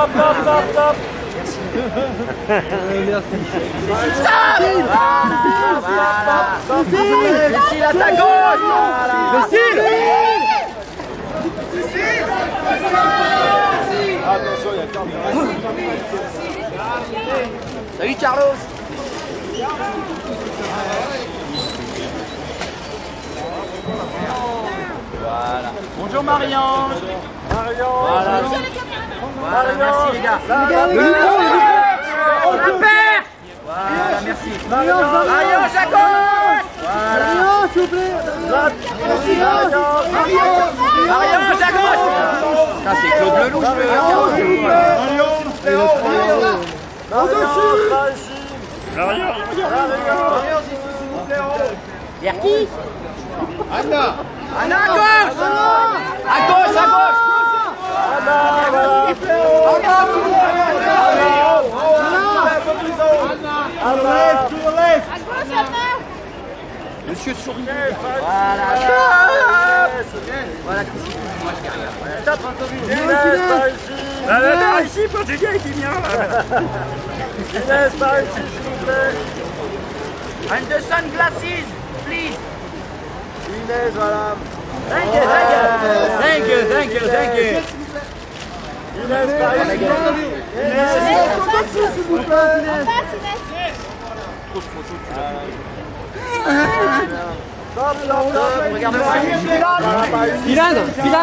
Stop. Merci. Cécile, à ta gauche. Cécile. Attention, il y a Carlos. Salut Carlos. Voilà. Bonjour Marie-Ange. Voilà. Voilà, merci les gars. On la perd. Voilà, merci. Marie-Ange à gauche. Voilà. S'il vous plaît. Marie-Ange à gauche. Ça c'est Claude Lelouch. Vers qui? Anna à gauche. À gauche. Monsieur sourit. Voilà. Voilà. Stop. Là, ici, pour Julien qui vient. Inès, par ici, s'il vous plaît. And the sunglasses, please. Inès, voilà. Thank you. Inès, par ici. Inès, s'il vous plaît. Stop. Regardez-moi. Filan.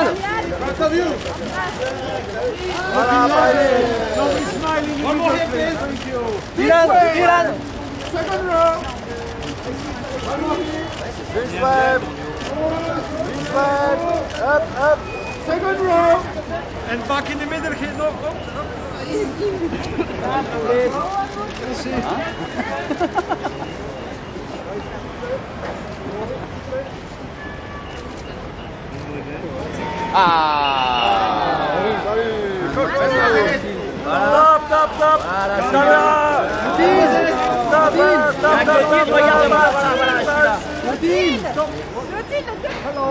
Filan. Second row. This way. Up. Second row. En back in the middle, geen nog op. Stop. Regarde-moi, voilà. Hello.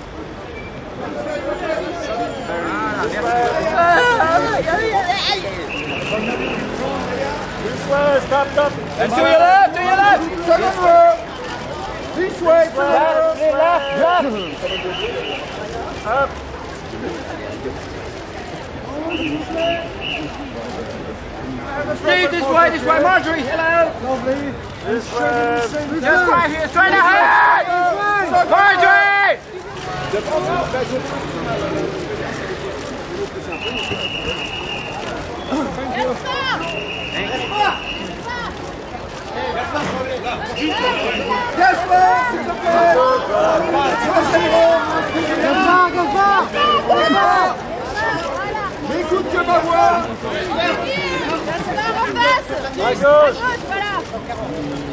This way, stop. And to your left. Second row. This way, left. Up. Steve, this way, Marjorie, hello! Lovely. This way. Just right here, straight ahead! Marjorie! N'écoute que ma voix! En face, à gauche, voilà.